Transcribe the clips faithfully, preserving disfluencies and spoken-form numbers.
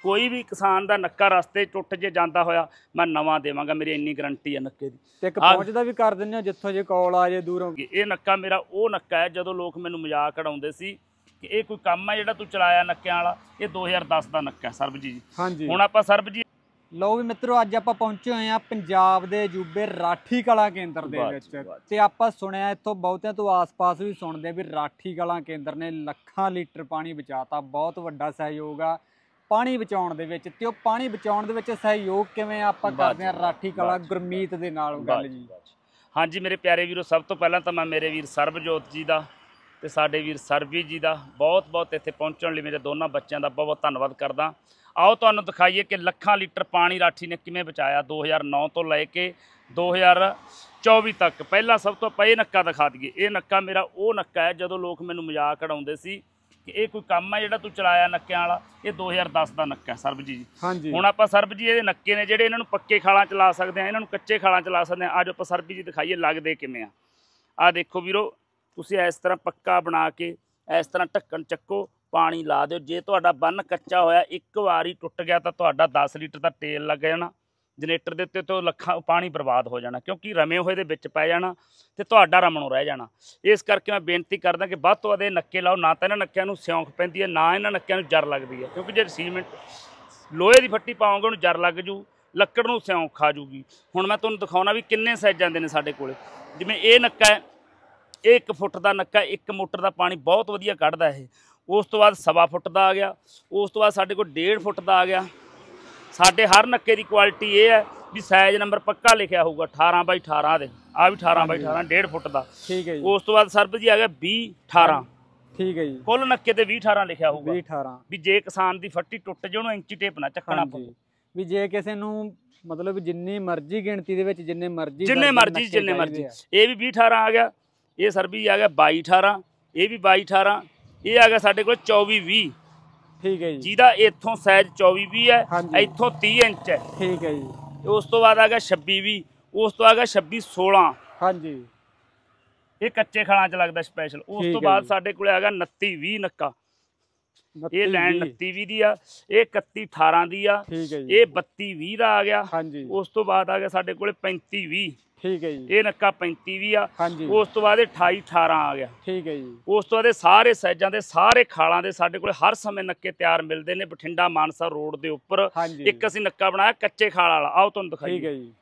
ਕੋਈ ਵੀ ਕਿਸਾਨ ਦਾ ਨੱਕਾ ਰਸਤੇ ਟੁੱਟ ਜੇ ਜਾਂਦਾ ਹੋਇਆ ਮੈਂ ਨਵਾਂ ਦੇਵਾਂਗਾ, ਮੇਰੀ ਇੰਨੀ ਗਰੰਟੀ ਹੈ ਨੱਕੇ ਦੀ। ਤੇ ਇੱਕ ਪਹੁੰਚਦਾ ਵੀ ਕਰ ਦਿੰਦੇ ਹੋ ਜਿੱਥੋਂ ਜੇ ਕਾਲ ਆ ਜੇ ਦੂਰੋਂ। ਇਹ ਨੱਕਾ ਮੇਰਾ ਉਹ ਨੱਕਾ ਹੈ ਜਦੋਂ ਲੋਕ ਮੈਨੂੰ ਮਜ਼ਾਕ ਉਡਾਉਂਦੇ ਸੀ ਕਿ ਇਹ ਕੋਈ ਕੰਮ ਹੈ ਜਿਹੜਾ ਤੂੰ ਚਲਾਇਆ ਨੱਕਿਆਂ ਵਾਲਾ, ਇਹ ਦੋ ਹਜ਼ਾਰ ਦਸ ਦਾ ਨੱਕਾ ਹੈ ਸਰਬਜੀਤ ਜੀ। ਹਾਂਜੀ ਹੁਣ ਆਪਾਂ ਸਰਬਜੀਤ ਲਓ ਵੀ ਮਿੱਤਰੋ, ਅੱਜ ਆਪਾਂ ਪਹੁੰਚੇ ਹੋਏ ਆ ਪੰਜਾਬ ਦੇ ਅਜੂਬੇ ਰਾਠੀ ਕਲਾ ਕੇਂਦਰ ਦੇ ਵਿੱਚ, ਤੇ ਆਪਾਂ ਸੁਣਿਆ ਇੱਥੋਂ ਬਹੁਤਿਆਂ ਤੋਂ ਆਸ-ਪਾਸ ਵੀ ਸੁਣਦੇ ਵੀ ਰਾਠੀ ਕਲਾ ਕੇਂਦਰ ਨੇ ਲੱਖਾਂ ਲੀਟਰ ਪਾਣੀ ਬਚਾਤਾ। ਬਹੁਤ ਵੱਡਾ ਸਹਿਯੋਗ ਆ ਪਾਣੀ ਬਚਾਉਣ ਦੇ ਵਿੱਚ, ਤੇ ਉਹ ਪਾਣੀ ਬਚਾਉਣ ਦੇ ਵਿੱਚ ਸਹਿਯੋਗ ਕਿਵੇਂ ਆਪਾਂ ਕਰਦੇ ਆ ਰਾਠੀ ਕਲਾ ਗੁਰਮੀਤ ਦੇ ਨਾਲ ਗੱਲ ਜੀ। ਹਾਂਜੀ ਮੇਰੇ ਪਿਆਰੇ ਵੀਰੋ, ਸਭ ਤੋਂ ਪਹਿਲਾਂ ਤਾਂ ਮੈਂ ਮੇਰੇ ਵੀਰ ਸਰਬਜੋਤ ਜੀ ਦਾ ਤੇ ਸਾਡੇ ਵੀਰ ਸਰਬਜੀਤ ਜੀ ਦਾ ਬਹੁਤ ਬਹੁਤ ਇੱਥੇ ਪਹੁੰਚਣ ਲਈ ਮੇਰੇ ਦੋਨਾਂ ਬੱਚਿਆਂ ਦਾ ਬਹੁਤ ਬਹੁਤ ਧੰਨਵਾਦ ਕਰਦਾ। ਆਓ ਤੁਹਾਨੂੰ ਦਿਖਾਈਏ ਕਿ ਲੱਖਾਂ ਲੀਟਰ ਪਾਣੀ ਰਾਠੀ ਨੇ ਕਿਵੇਂ ਬਚਾਇਆ ਦੋ ਹਜ਼ਾਰ ਨੌ ਤੋਂ ਲੈ ਕੇ ਦੋ ਹਜ਼ਾਰ ਚੌਵੀ ਤੱਕ। ਪਹਿਲਾਂ ਸਭ ਤੋਂ ਆਪਾਂ ਇਹ ਨੱਕਾ ਦਿਖਾ ਦਈਏ। ਇਹ ਨੱਕਾ ਮੇਰਾ ਉਹ ਨੱਕਾ ਹੈ ਜਦੋਂ ਲੋਕ ਮੈਨੂੰ ਮਜ਼ਾਕ ਉਡਾਉਂਦੇ ਸੀ ਕਿ ਇਹ ਕੋਈ ਕੰਮ ਹੈ ਜਿਹੜਾ ਤੂੰ ਚਲਾਇਆ ਨੱਕਿਆਂ ਵਾਲਾ, ਇਹ ਦੋ ਹਜ਼ਾਰ ਦਸ ਦਾ ਨੱਕਾ ਹੈ ਸਰਬਜੀਤ ਜੀ। ਹਾਂਜੀ ਹੁਣ ਆਪਾਂ ਸਰਬਜੀਤ ਇਹਦੇ ਨੱਕੇ ਨੇ ਜਿਹੜੇ ਇਹਨਾਂ ਨੂੰ ਪੱਕੇ ਖਾਲਾਂ ਚਲਾ ਸਕਦੇ ਆ, ਇਹਨਾਂ ਨੂੰ ਕੱਚੇ ਖਾਲਾਂ ਚਲਾ ਸਕਦੇ ਆ। ਅੱਜ ਆਪਾਂ ਸਰਬਜੀਤ ਜੀ ਦਿਖਾਈਏ ਲੱਗਦੇ ਕਿਵੇਂ ਆ। ਆਹ ਦੇਖੋ ਵੀਰੋ, ਤੁਸੀਂ ਇਸ ਤਰ੍ਹਾਂ ਪੱਕਾ ਬਣਾ ਕੇ ਇਸ ਤਰ੍ਹਾਂ ਢੱਕਣ ਚੱਕੋ, ਪਾਣੀ ਲਾ ਦਿਓ। ਜੇ ਤੁਹਾਡਾ ਬੰਨ ਕੱਚਾ ਹੋਇਆ ਇੱਕ ਵਾਰੀ ਟੁੱਟ ਗਿਆ ਤਾਂ ਤੁਹਾਡਾ ਦਸ ਲੀਟਰ ਦਾ ਤੇਲ ਲੱਗ ਜਾਣਾ ਜਨਰੇਟਰ ਦੇ ਉੱਤੇ, ਤੋਂ ਲੱਖਾਂ ਪਾਣੀ ਬਰਬਾਦ ਹੋ ਜਾਣਾ, ਕਿਉਂਕਿ ਰਮੇ ਹੋਏ ਦੇ ਵਿੱਚ ਪੈ ਜਾਣਾ ਤੇ ਤੁਹਾਡਾ ਰਮਣੋਂ ਰਹਿ ਜਾਣਾ। ਇਸ ਕਰਕੇ ਮੈਂ ਬੇਨਤੀ ਕਰਦਾ ਕਿ ਵੱਧ ਤੋਂ ਵੱਧ ਇਹ ਨੱਕੇ ਲਾਓ। ਨਾ ਤਾਂ ਇਹਨਾਂ ਨੱਕਿਆਂ ਨੂੰ ਸਿਉਂਕ ਪੈਂਦੀ ਹੈ, ਨਾ ਇਹਨਾਂ ਨੱਕਿਆਂ ਨੂੰ ਜਰ ਲੱਗਦੀ ਹੈ, ਕਿਉਂਕਿ ਜੇ ਸੀਮੈਂਟ ਲੋਹੇ ਦੀ ਫੱਟੀ ਪਾਓਗੇ ਉਹਨੂੰ ਜਰ ਲੱਗ ਜੂ, ਲੱਕੜ ਨੂੰ ਸਿਉਂਕ ਖਾ ਜੂਗੀ। ਹੁਣ ਮੈਂ ਤੁਹਾਨੂੰ ਦਿਖਾਉਣਾ ਵੀ ਕਿੰਨੇ ਸਾਈਜ਼ਾਂ ਦੇ ਨੇ ਸਾਡੇ ਕੋਲ। ਜਿਵੇਂ ਇਹ ਨੱਕਾ ਹੈ, ਇਹ ਇੱਕ ਫੁੱਟ ਦਾ ਨੱਕਾ, ਇੱਕ ਮੋਟਰ ਦਾ ਪਾਣੀ ਬਹੁਤ ਵਧੀਆ ਕੱਢਦਾ ਇਹ। ਉਸ ਤੋਂ ਬਾਅਦ ਸਵਾ ਫੁੱਟ ਦਾ ਆ ਗਿਆ, ਉਸ ਤੋਂ ਬਾਅਦ ਸਾਡੇ ਕੋਲ ਡੇਢ ਫੁੱਟ ਦਾ ਆ ਗਿਆ। ਸਾਡੇ ਹਰ ਨੱਕੇ ਦੀ ਕੁਆਲਿਟੀ ਇਹ ਹੈ ਵੀ ਸਾਈਜ਼ ਨੰਬਰ ਪੱਕਾ ਲਿਖਿਆ ਹੋਊਗਾ ਅਠਾਰਾਂ ਬਾਈ ਅਠਾਰਾਂ ਦੇ, ਆ ਵੀ ਅਠਾਰਾਂ ਬਾਈ ਅਠਾਰਾਂ ਡੇਢ ਫੁੱਟ ਦਾ। ਠੀਕ ਹੈ ਜੀ। ਉਸ ਤੋਂ ਬਾਅਦ ਸਰਬ ਜੀ ਆ ਗਿਆ ਵੀਹ ਅਠਾਰਾਂ। ਠੀਕ ਹੈ ਜੀ। ਕੁੱਲ ਨੱਕੇ ਤੇ ਵੀਹ ਅਠਾਰਾਂ ਲਿਖਿਆ ਹੋਊਗਾ। ਵੀਹ ਅਠਾਰਾਂ ਵੀ ਜੇ ਕਿਸਾਨ ਦੀ ਫੱਟੀ ਟੁੱਟ ਜੇ ਉਹਨੂੰ ਇੰਚੀ ਟੇਪ ਨਾ ਚੱਕਣਾ ਪਊ। ਵੀ ਜੇ ਕਿਸੇ ਨੂੰ ਮਤਲਬ ਜਿੰਨੀ ਮਰਜ਼ੀ ਗਿਣਤੀ ਦੇ ਵਿੱਚ ਜਿੰਨੇ ਮਰਜ਼ੀ ਜਿੰਨੇ ਮਰਜ਼ੀ ਜਿੰਨੇ ਮਰਜ਼ੀ ਇਹ ਵੀ ਵੀਹ ਅਠਾਰਾਂ ਆ ਗਿਆ। ਇਹ ਸਰਬੀ ਆ ਗਿਆ ਬਾਈ ਅਠਾਰਾਂ, ਇਹ ਵੀ ਬਾਈ ਅਠਾਰਾਂ, ਇਹ ਆ ਗਿਆ ਸਾਡੇ ਕੋਲ ਚੌਵੀ ਵੀਹ। ਠੀਕ ਹੈ ਜੀ। ਜਿਹਦਾ ਇੱਥੋਂ ਸਾਈਜ਼ ਚੌਵੀ ਵੀਹ ਹੈ, ਇੱਥੋਂ ਤੀਹ ਇੰਚ ਹੈ। ਠੀਕ ਹੈ ਜੀ। ਉਸ ਤੋਂ ਬਾਅਦ ਆ ਗਿਆ ਛੱਬੀ ਵੀਹ, ਉਸ ਤੋਂ ਆ ਗਿਆ ਛੱਬੀ ਸੋਲਾਂ। ਹਾਂਜੀ ਇਹ ਕੱਚੇ ਖਾਲਾਂ 'ਚ ਲੱਗਦਾ ਸਪੈਸ਼ਲ। ਉਸ ਤੋਂ ਬਾਅਦ ਸਾਡੇ ਕੋਲ ਆ ਗਿਆ ਉਨੱਤੀ ਵੀਹ ਨੱਕਾ, ਇਹ ਲੈਣ ਉਨੱਤੀ ਵੀਹ ਦੀ ਆ। ਇਹ ਇਕੱਤੀ ਅਠਾਰਾਂ ਦੀ ਆ। ਇਹ ਬੱਤੀ ਵੀਹ ਦਾ ਆ ਗਿਆ। ਉਸ ਤੋਂ ਬਾਅਦ ਆ ਗਿਆ ਸਾਡੇ ਕੋਲ ਪੈਂਤੀ ਵੀਹ। ਠੀਕ ਹੈ ਜੀ। ਇਹ ਨੱਕਾ ਪੈਂਤੀ ਵੀਹ ਆ। ਉਸ ਤੋਂ ਬਾਅਦ ਅਠਾਈ ਅਠਾਰਾਂ ਆ ਗਿਆ। ਠੀਕ ਹੈ ਜੀ। ਉਸ ਤੋਂ ਬਾਅਦ ਸਾਰੇ ਸਾਈਜ਼ਾਂ ਦੇ ਸਾਰੇ ਖਾਲਾਂ ਦੇ ਸਾਡੇ ਕੋਲ ਹਰ ਸਮੇਂ ਨੱਕੇ ਤਿਆਰ ਮਿਲਦੇ ਨੇ ਬਠਿੰਡਾ ਮਾਨਸਾ ਰੋਡ ਦੇ ਉੱਪਰ। ਇੱਕ ਅਸੀਂ ਨੱਕਾ ਬਣਾਇਆ ਕੱਚੇ ਖਾਲ ਵਾਲਾ, ਆਓ ਤੁਹਾਨੂੰ ਦਿਖਾਈਏ। ਠੀਕ ਹੈ ਜੀ।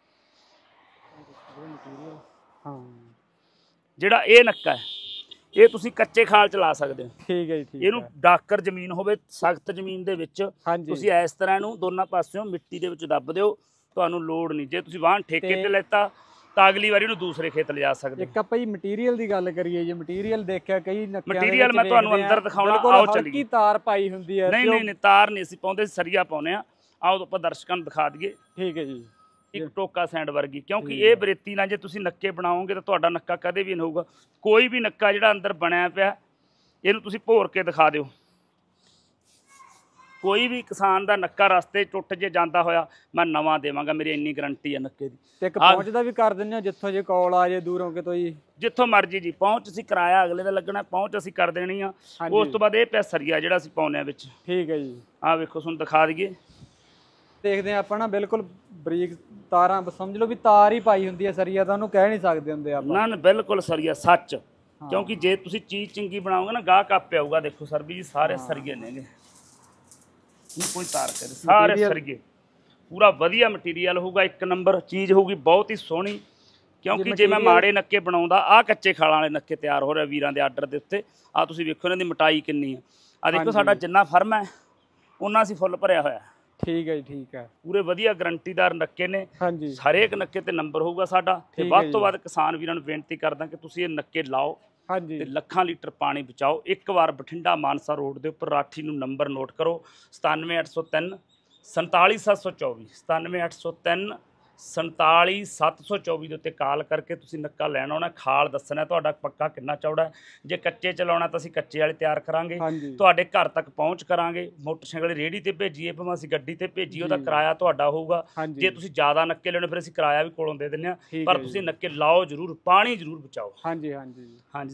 ਹਾਂ ਜਿਹੜਾ ਇਹ ਨੱਕਾ ਹੈ ਇਹ ਤੁਸੀਂ ਕੱਚੇ ਖਾਲ ਚ ਲਾ ਸਕਦੇ ਹੋ। ਠੀਕ ਹੈ ਜੀ। ਇਹਨੂੰ ਡਾਕਰ ਜ਼ਮੀਨ ਹੋਵੇ, ਸਖਤ ਜ਼ਮੀਨ ਦੇ ਵਿੱਚ ਤੁਸੀਂ ਇਸ ਤਰ੍ਹਾਂ ਇਹਨੂੰ ਦੋਨਾਂ ਪਾਸਿਓਂ ਮਿੱਟੀ ਦੇ ਵਿੱਚ ਦੱਬ ਦਿਓ, ਤੁਹਾਨੂੰ ਲੋੜ ਨਹੀਂ। ਜੇ ਤੁਸੀਂ ਵਾਹਣ ਠੇਕੇ ਤੇ ਲੈਤਾ ਤਾਂ ਅਗਲੀ ਵਾਰੀ ਉਹਨੂੰ ਦੂਸਰੇ ਖੇਤ ਲਿਜਾ ਸਕਦੇ। ਇੱਕ ਆਪਾਂ ਜੀ ਮਟੀਰੀਅਲ ਦੀ ਗੱਲ ਕਰੀਏ, ਜੇ ਮਟੀਰੀਅਲ ਦੇਖਿਆ ਕਈ ਮਟੀਰੀਅਲ ਮੈਂ ਤੁਹਾਨੂੰ ਅੰਦਰ ਦਿਖਾਉਣਾ, ਆਓ ਚੱਲੀਏ। ਕੀ ਤਾਰ ਪਾਈ ਹੁੰਦੀ ਹੈ? ਨਹੀਂ ਨਹੀਂ ਤਾਰ ਨਹੀਂ ਅਸੀਂ ਪਾਉਂਦੇ, ਸਰੀਆ ਪਾਉਂਦੇ ਆ। ਆਓ ਆਪਾਂ ਦਰਸ਼ਕਾਂ ਨੂੰ ਦਿਖਾ ਦਈਏ। ਠੀਕ ਹੈ ਜੀ। ਇੱਕ ਟੋਕਾ ਸੈਂਡ ਵਰਗੀ, ਕਿਉਂਕਿ ਇਹ ਬਰੇਤੀ ਨਾਲ ਜੇ ਤੁਸੀਂ ਨੱਕੇ ਬਣਾਓਗੇ ਤਾਂ ਤੁਹਾਡਾ ਨੱਕਾ ਕਦੇ ਵੀ ਨਹੀਂ ਹੋਊਗਾ। ਕੋਈ ਵੀ ਨੱਕਾ ਜਿਹੜਾ ਅੰਦਰ ਬਣਿਆ ਪਿਆ ਇਹਨੂੰ ਤੁਸੀਂ ਭੋਰ ਕੇ ਦਿਖਾ ਦਿਓ। ਕੋਈ ਵੀ ਕਿਸਾਨ ਦਾ ਨੱਕਾ ਰਸਤੇ ਟੁੱਟ ਜੇ ਜਾਂਦਾ ਹੋਇਆ ਮੈਂ ਨਵਾਂ ਦੇਵਾਂਗਾ, ਮੇਰੀ ਇੰਨੀ ਗਰੰਟੀ ਹੈ ਨੱਕੇ ਦੀ। ਤੇ ਇੱਕ ਪਹੁੰਚਦਾ ਵੀ ਕਰ ਦਿੰਦੇ ਹੋ ਜਿੱਥੋਂ ਜੇ ਕਾਲ ਆ ਜੇ ਦੂਰੋਂ ਕਿਤੋਂ ਜੀ, ਜਿੱਥੋਂ ਮਰਜੀ ਜੀ। ਪਹੁੰਚ ਅਸੀਂ ਕਿਰਾਇਆ ਅਗਲੇ ਦਾ ਲੱਗਣਾ, ਪਹੁੰਚ ਅਸੀਂ ਕਰ ਦੇਣੀ ਆ। ਉਸ ਤੋਂ ਬਾਅਦ ਇਹ ਪਿਆ ਸਰੀਆ ਜਿਹੜਾ ਅਸੀਂ ਪਾਉਂਦੇ ਆ ਵਿੱਚ। ਠੀਕ ਹੈ ਜੀ। ਆਹ ਵੇਖੋ ਤੁਹਾਨੂੰ ਦਿਖਾ ਦਈਏ। ਦੇਖਦੇ ਆਪਾਂ ਨਾ ਬਿਲਕੁਲ ਬਰੀਕ ਤਾਰਾਂ, ਸਮਝ ਲਓ ਵੀ ਤਾਰ ਹੀ ਪਾਈ ਹੁੰਦੀ ਹੈ ਸਰੀਆ, ਤਾਂ ਉਹਨੂੰ ਕਹਿ ਨਹੀਂ ਸਕਦੇ ਹੁੰਦੇ ਆਪਾਂ। ਨਾ ਨਾ ਬਿਲਕੁਲ ਸਰੀਆ ਸੱਚ, ਕਿਉਂਕਿ ਜੇ ਤੁਸੀਂ ਚੀਜ਼ ਚੰਗੀ ਬਣਾਓਗੇ ਨਾ ਗਾਹਕ ਆਪੇ ਆਊਗਾ। ਦੇਖੋ ਸਰਬੀ ਜੀ ਸਾਰੇ ਸਰੀਏ ਨੇਗੇ, ਕੋਈ ਤਾਰ ਕਰੇ, ਸਾਰੇ ਸਰੀਏ, ਪੂਰਾ ਵਧੀਆ ਮਟੀਰੀਅਲ ਹੋਊਗਾ, ਇੱਕ ਨੰਬਰ ਚੀਜ਼ ਹੋਊਗੀ, ਬਹੁਤ ਹੀ ਸੋਹਣੀ। ਕਿਉਂਕਿ ਜੇ ਮੈਂ ਮਾੜੇ ਨੱਕੇ ਬਣਾਉਂਦਾ, ਆਹ ਕੱਚੇ ਖਾਲਾਂ ਵਾਲੇ ਨੱਕੇ ਤਿਆਰ ਹੋ ਰਹੇ ਵੀਰਾਂ ਦੇ ਆਰਡਰ ਦੇ ਉੱਤੇ। ਆਹ ਤੁਸੀਂ ਵੇਖੋ ਇਹਨਾਂ ਦੀ ਮੋਟਾਈ ਕਿੰਨੀ ਆ। ਆਹ ਦੇਖੋ ਸਾਡਾ ਜਿੰਨਾ ਫਰਮ ਹੈ ਉਹਨਾਂ ਅਸੀਂ ਫੁੱਲ ਭਰਿਆ ਹੋਇਆ। ਠੀਕ ਹੈ ਜੀ। ਠੀਕ ਹੈ। ਪੂਰੇ ਵਧੀਆ ਗਰੰਟੀਦਾਰ ਨੱਕੇ ਨੇ। ਹਾਂਜੀ। ਹਰੇਕ ਨੱਕੇ ਤੇ ਨੰਬਰ ਹੋਊਗਾ ਸਾਡਾ। ਤੇ ਵੱਧ ਤੋਂ ਵੱਧ ਕਿਸਾਨ ਵੀਰਾਂ ਨੂੰ ਬੇਨਤੀ ਕਰਦਾ ਕਿ ਤੁਸੀਂ ਇਹ ਨੱਕੇ ਲਾਓ ਤੇ ਲੱਖਾਂ ਲੀਟਰ ਪਾਣੀ ਬਚਾਓ। ਇੱਕ ਵਾਰ ਬਠਿੰਡਾ ਮਾਨਸਾ ਰੋਡ ਦੇ ਉੱਪਰ ਰਾਠੀ ਨੂੰ ਨੰਬਰ ਨੋਟ ਕਰੋ, ਸਤਾਨਵੇਂ ਅੱਠ ਸੌ ਤਿੰਨ ਸੰਤਾਲੀ ਸੱਤ ਸੌ ਚੌਵੀ, ਸਤਾਨਵੇਂ ਅੱਠ ਸੌ ਤਿੰਨ ਸੰਤਾਲੀ ਸੱਤ ਸੌ ਚੌਵੀ ਦੇ ਉੱਤੇ ਕਾਲ ਕਰਕੇ ਤੁਸੀਂ ਨੱਕਾ ਲੈਣਾ ਆਉਣਾ। ਖਾਲ ਦੱਸਣਾ ਤੁਹਾਡਾ ਪੱਕਾ ਕਿੰਨਾ ਚੌੜਾ ਹੈ। ਜੇ ਕੱਚੇ ਚਲਾਉਣਾ ਤਾਂ ਅਸੀਂ ਕੱਚੇ ਵਾਲੇ ਤਿਆਰ ਕਰਾਂਗੇ, ਤੁਹਾਡੇ ਘਰ ਤੱਕ ਪਹੁੰਚ ਕਰਾਂਗੇ। ਮੋਟਰਸਾਈਕਲ ਰੇਹੜੀ ਤੇ ਭੇਜੀਏ ਭਾਵੇਂ ਅਸੀਂ ਗੱਡੀ ਤੇ ਭੇਜੀਏ, ਉਹਦਾ ਕਿਰਾਇਆ ਤੁਹਾਡਾ ਹੋਊਗਾ। ਜੇ ਤੁਸੀਂ ਜ਼ਿਆਦਾ ਨੱਕੇ ਲੈਣੇ ਫਿਰ ਅਸੀਂ ਕਿਰਾਇਆ ਵੀ ਕੋਲੋਂ ਦੇ ਦਿੰਦੇ ਹਾਂ, ਪਰ ਤੁਸੀਂ ਨੱਕੇ ਲਾਓ ਜ਼ਰੂਰ, ਪਾਣੀ ਜ਼ਰੂਰ ਬਚਾਓ। ਹਾਂਜੀ ਹਾਂਜੀ ਹਾਂਜੀ।